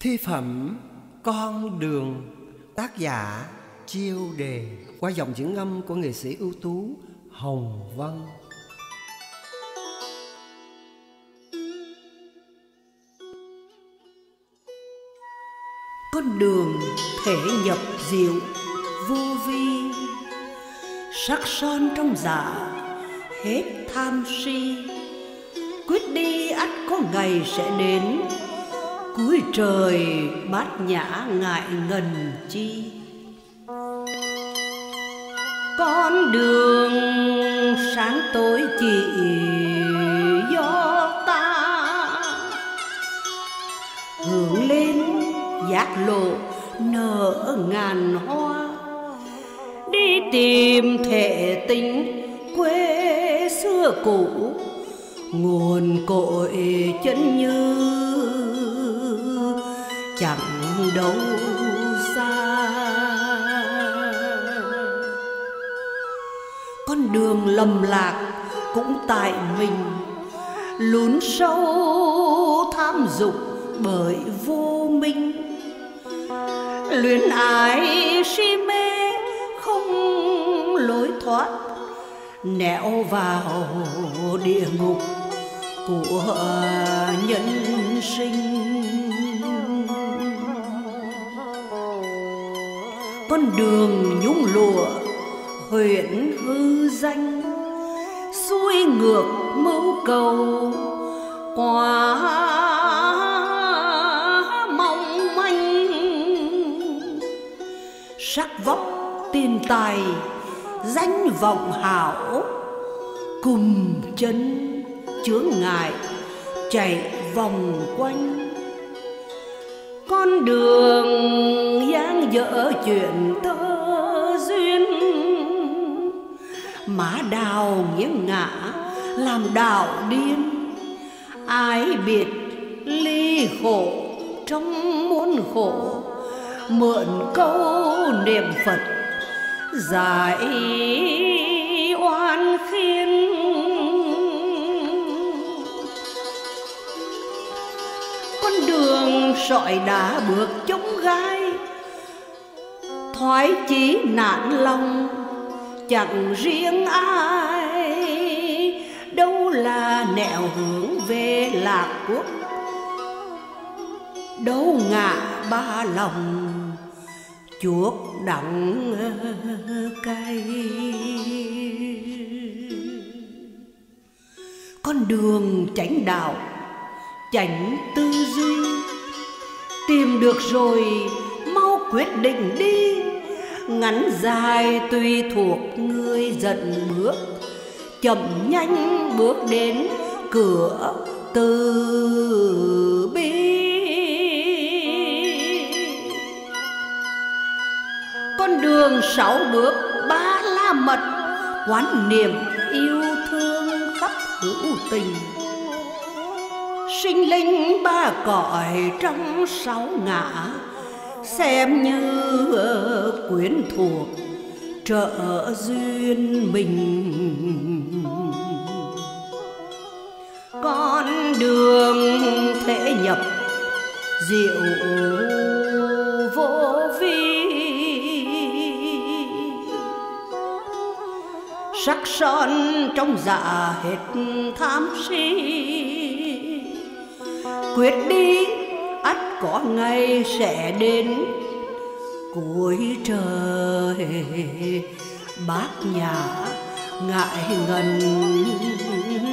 Thi phẩm Con đường, tác giả Chiêu Đề, qua dòng diễn ngâm của nghệ sĩ ưu tú Hồng Vân. Con đường thể nhập diệu vô vi, sắc son trong dạ hết tham si. Quyết đi ắt có ngày sẽ đến, cuối trời bát nhã ngại ngần chi. Con đường sáng tối chỉ do ta hướng lên giác lộ nở ngàn hoa, đi tìm thể tình quê xưa cũ, nguồn cội chân như chẳng đâu xa. Con đường lầm lạc cũng tại mình, lún sâu tham dục bởi vô minh. Luyến ái si mê không lối thoát, nẻo vào địa ngục của nhân sinh. Con đường nhung lụa huyễn hư danh, xuôi ngược mưu cầu quá mong manh. Sắc vóc tiền tài danh vọng hảo, cùng chân chướng ngại chạy vòng quanh. Con đường dang dở chuyện tơ duyên, má đào nghiêng ngã làm đạo điên. Ai biệt ly khổ trong muôn khổ, mượn câu niệm Phật giải oan khiên. Con đường sỏi đá bước chống gai, thoái chí nản lòng chẳng riêng ai. Đâu là nẻo hướng về lạc quốc, đâu ngã ba lòng chuốc đắng cay. Con đường chánh đạo chánh tư duy, tìm được rồi mau quyết định đi. Ngắn dài tùy thuộc người dẫn bước, chậm nhanh bước đến cửa từ bi. Con đường 6 bước 3 la mật, quán niệm yêu thương khắp hữu tình. Sinh linh ba cõi trong 6 ngã, xem như quyến thuộc trợ duyên mình. Con đường thể nhập diệu vô vi, sắc son trong dạ hết tham si. Quyết đi ắt có ngày sẽ đến, cuối trời bát nhã ngại ngần